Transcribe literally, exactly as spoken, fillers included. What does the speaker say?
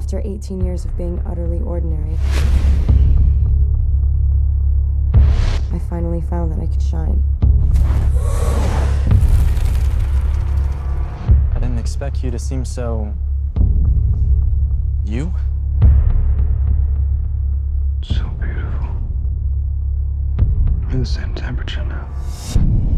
After eighteen years of being utterly ordinary, I finally found that I could shine. I didn't expect you to seem so... you? So beautiful. We're the same temperature now.